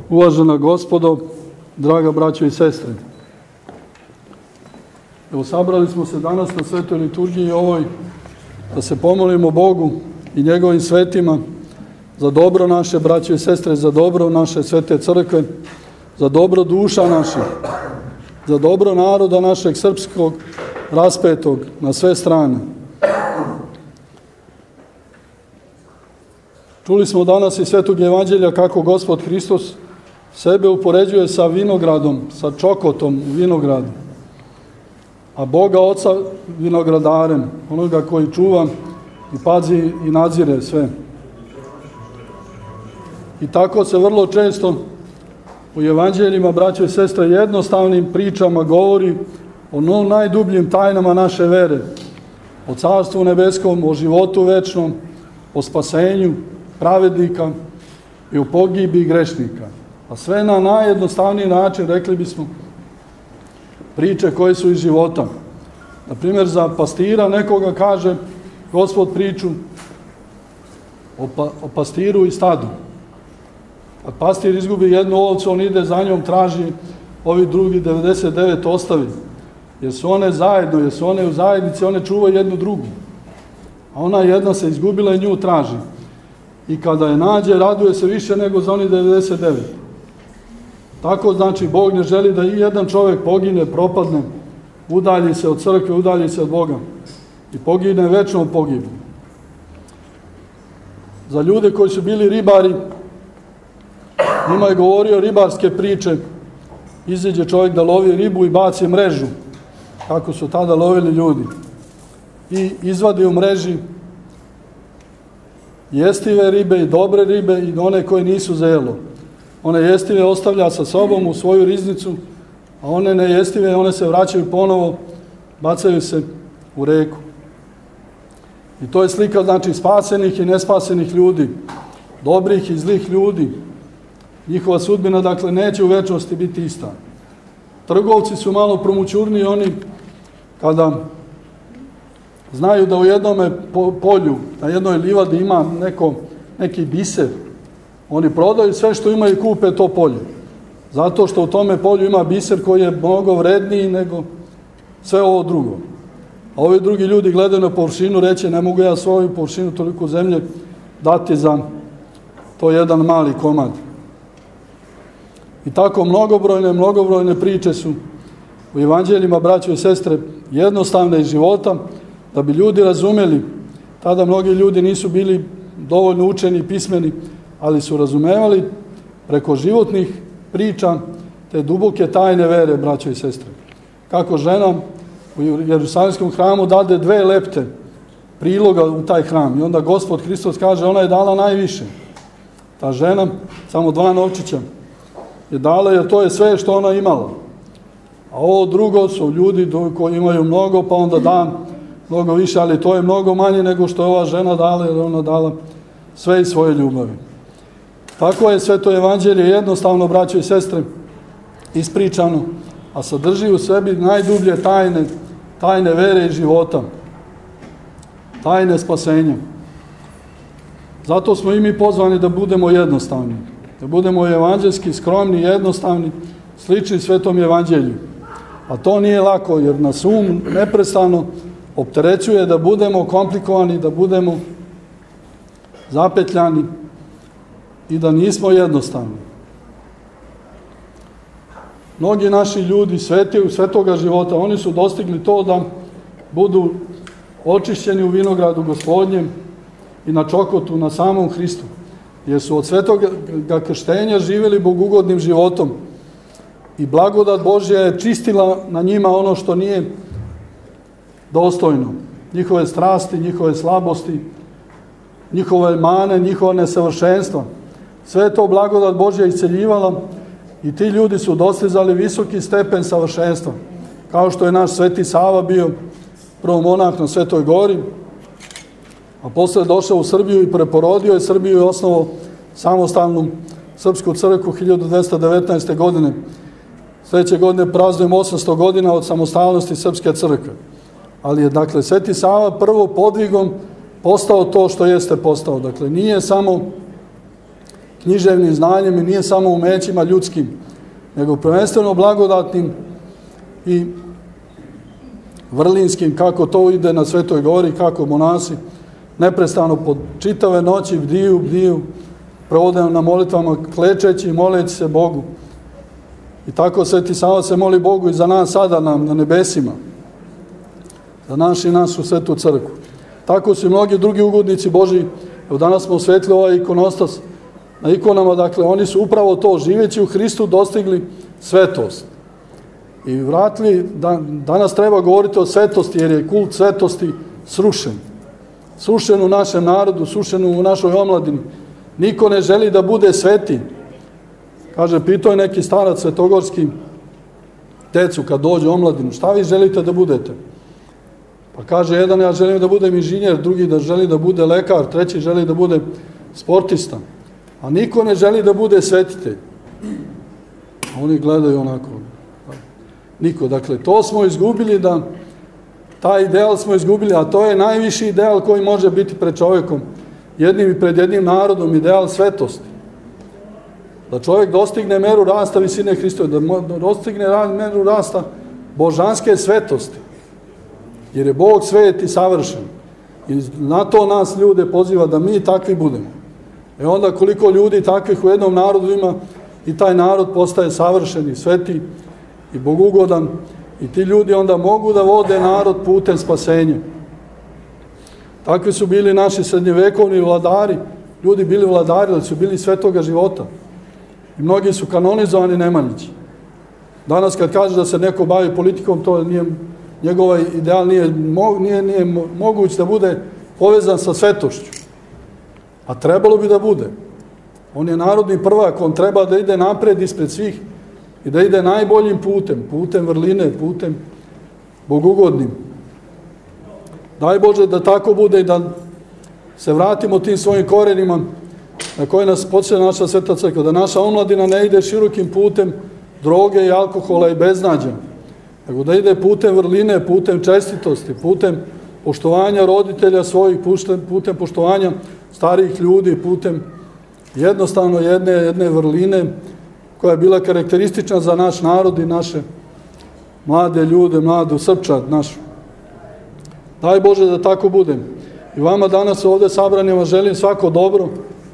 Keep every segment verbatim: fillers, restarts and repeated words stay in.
Uvažena gospodo, draga braćo i sestre. Evo, sabrali smo se danas na svetoj liturgiji ovoj da se pomolimo Bogu i njegovim svetima za dobro naše braće i sestre, za dobro naše svete crkve, za dobro duša naših, za dobro naroda našeg srpskog, raspetog na sve strane. Čuli smo danas iz Svetog evanđelja kako Gospod Hristos sebe upoređuje sa vinogradom, sa čokotom u vinogradu, a Boga Oca vinogradarem, onoga koji čuva i pazi i nadzire sve. I tako se vrlo često u evanđeljima, braćo i sestre, jednostavnim pričama govori o no najdubljim tajnama naše vere, o carstvu nebeskom, o životu večnom, o spasenju pravednika i o pogibi grešnika. A sve na najjednostavniji način, rekli bismo, priče koje su iz života. Na primjer, za pastira nekoga kaže Gospod priču o, pa, o pastiru i stadu. Kad pastir izgubi jednu ovcu, on ide za njom, traži, ovi drugi devedeset devet ostavi. Jer su one zajedno, jer su one u zajednici, one čuvaju jednu drugu. A ona jedna se izgubila i nju traži. I kada je nađe, raduje se više nego za oni devedeset devet. Tako znači, Bog ne želi da i jedan čovjek pogine, propadne, udalji se od crkve, udalji se od Boga i pogine večnom pogibu. Za ljude koji su bili ribari, njima je govorio ribarske priče. Iziđe čovjek da lovi ribu i baci mrežu, kako su tada lovili ljudi. I izvadi u mreži jestive ribe i dobre ribe i one koje nisu za jelo. One jestive ostavlja sa sobom u svoju riznicu, a one nejestive, one se vraćaju ponovo, bacaju se u reku. I to je slika, znači, spasenih i nespasenih ljudi, dobrih i zlih ljudi. Njihova sudbina, dakle, neće u večnosti biti ista. Trgovci su malo promućurniji, oni kada znaju da u jednome polju, na jednoj livadi ima neko, neki biser, oni prodaju sve što imaju i kupe to polje. Zato što u tome polju ima biser koji je mnogo vredniji nego sve ovo drugo. A ovi drugi ljudi gledaju na površinu, reće ne mogu ja svoju površinu toliko zemlje dati za to jedan mali komad. I tako mnogobrojne, mnogobrojne priče su u evanđeljima, braćo i sestre, jednostavne iz života, da bi ljudi razumeli. Tada mnogi ljudi nisu bili dovoljno učeni i pismeni, ali su razumevali preko životnih priča te duboke tajne vere, braćo i sestre. Kako žena u Jerusalimskom hramu dade dve lepte priloga u taj hram i onda Gospod Hristos kaže ona je dala najviše. Ta žena, samo dva novčića je dala jer to je sve što ona imala. A ovo drugo su ljudi koji imaju mnogo pa onda da mnogo više, ali to je mnogo manje nego što je ova žena dala jer ona dala sve iz svoje ljubavi. Tako je sve to evanđelje jednostavno, braćo i sestre, ispričano, a sadrži u sebi najdublje tajne, tajne vere i života, tajne spasenja. Zato smo i mi pozvani da budemo jednostavni, da budemo evanđelski skromni, jednostavni, slični svetom evanđelju. A to nije lako, jer nas um neprestano opterećuje da budemo komplikovani, da budemo zapetljani i da nismo jednostavni. Mnogi naši ljudi sveti u svetoga života, oni su dostigli to da budu očišćeni u vinogradu Gospodnjem i na čokotu, na samom Hristu, jer su od svetoga krštenja živjeli bogugodnim životom i blagodat Božja je čistila na njima ono što nije dostojno. Njihove strasti, njihove slabosti, njihove mane, njihova nesavršenstva. Sve to blagodat Božja isceljivala i ti ljudi su dostizali visoki stepen savršenstva. Kao što je naš Sveti Sava bio prvo monah na Svetoj gori, a posle došao u Srbiju i preporodio je Srbiju i osnovao samostalnu srpsku crkvu hiljadu dvesta devetnaeste. godine. Sljedeće godine praznujemo osamsto godina od samostalnosti srpske crkve. Ali je, dakle, Sveti Sava prvo podvigom postao to što jeste postao. Dakle, nije samo književnim znanjem i nije samo umećima ljudskim, nego prvenstveno blagodatnim i vrlinskim, kako to ide na Svetoj gori, kako monasi neprestano pod čitave noći bdiju, bdiju, provode na molitvama klečeći i moleći se Bogu. I tako Sveti Sava se moli Bogu i za nas sada nam na nebesima, za naš i našu svetu crkvu. Tako su i mnogi drugi ugodnici Božji. Evo danas smo osvetili ovaj ikonostas na ikonama, dakle oni su upravo to, živeći u Hristu, dostigli svetost. I vratili, danas treba govoriti o svetosti, jer je kult svetosti srušen. Srušen u našem narodu, srušen u našoj omladini. Niko ne želi da bude sveti. Kaže, pitao je neki starac svetogorski tecu kad dođe u omladinu, šta vi želite da budete? Pa kaže, jedan, ja želim da budem inženjer, drugi da želi da bude lekar, treći želi da bude sportista. A niko ne želi da bude svetitelj. Oni gledaju onako. Niko. Dakle, to smo izgubili, da taj ideal smo izgubili, a to je najviši ideal koji može biti pred čovjekom, jednim i pred jednim narodom, ideal svetosti. Da čovjek dostigne meru rasta visine Hristove, da dostigne meru rasta božanske svetosti. Jer je Bog svet i savršen. I na to nas ljude poziva da mi takvi budemo. E onda koliko ljudi takvih u jednom narodu ima, i taj narod postaje savršen i sveti i bogugodan, i ti ljudi onda mogu da vode narod putem spasenja. Takvi su bili naši srednjevekovni vladari, ljudi bili vladari, ali su bili svetoga života. I mnogi su kanonizovani Nemanjići. Danas kad kaže da se neko bavi politikom, to nije, njegov ideal nije, nije, nije moguć da bude povezan sa svetošću. A trebalo bi da bude. On je narodni prvak, on treba da ide napred ispred svih i da ide najboljim putem, putem vrline, putem bogugodnim. Daj Bože da tako bude i da se vratimo tim svojim korenima na koje nas podsjeća naša Sveta Crkva, da naša omladina ne ide širokim putem droge i alkohola i beznađa, nego da ide putem vrline, putem čestitosti, putem poštovanja roditelja svojih, putem poštovanja starijih ljudi, putem jednostavno jedne, jedne vrline koja je bila karakteristična za naš narod i naše mlade ljude, mladu srpčad našu. Daj Bože da tako bude. I vama danas ovde sabranima želim svako dobro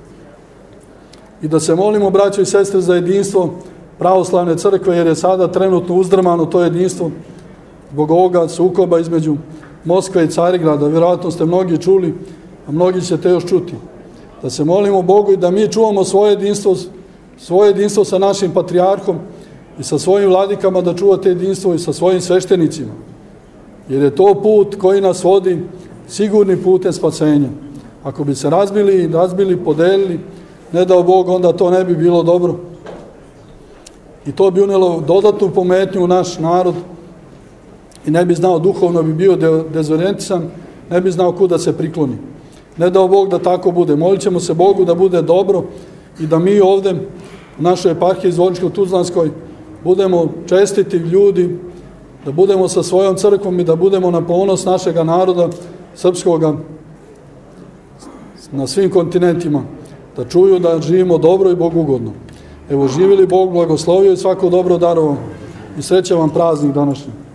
i da se molimo, braćo i sestre, za jedinstvo pravoslavne crkve, jer je sada trenutno uzdrmano to jedinstvo zbog ovoga sukoba između Moskve i Carigrada. Vjerojatno ste mnogi čuli, a mnogi ćete još čuti. Da se molimo Bogu i da mi čuvamo svoje jedinstvo, svoje jedinstvo sa našim patrijarhom i sa svojim vladikama, da čuvate jedinstvo i sa svojim sveštenicima. Jer je to put koji nas vodi sigurni putem spasenja. Ako bi se razbili, razbili, podelili, ne dao Bog, onda to ne bi bilo dobro. I to bi unelo dodatnu pometnju u naš narod i ne bi znao, duhovno bi bio dezorientisan, ne bi znao kuda se prikloni. Ne dao Bog da tako bude. Molit ćemo se Bogu da bude dobro i da mi ovde u našoj eparhiji Zvorničko-Tuzlanskoj budemo čestiti ljudi, da budemo sa svojom crkvom i da budemo na ponos našega naroda srpskoga na svim kontinentima, da čuju da živimo dobro i bogugodno. Evo, živili Bog, blagoslovio i svako dobro darovo i sreća vam praznik današnji.